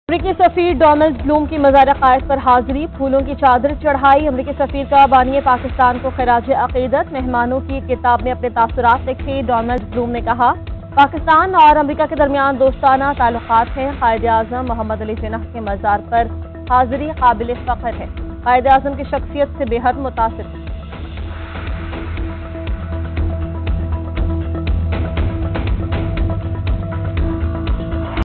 अमरीकी सफीर Donald Bloom की मज़ार क़ायद पर हाजिरी, फूलों की चादर चढ़ाई। अमरीकी सफीर का बानी पाकिस्तान को खिराज अकीदत, मेहमानों की किताब में अपने तासुरात लिखे। डोनाल्ड ब्लूम ने कहा, पाकिस्तान और अमरीका के दरमियान दोस्ताना ताल्लुकात हैं। कायद-ए-आज़म मोहम्मद अली जिन्नाह के मज़ार पर हाजिरी काबिल फ़ख्र है। कायद-ए-आज़म की शख्सियत से बेहद मुतासिर।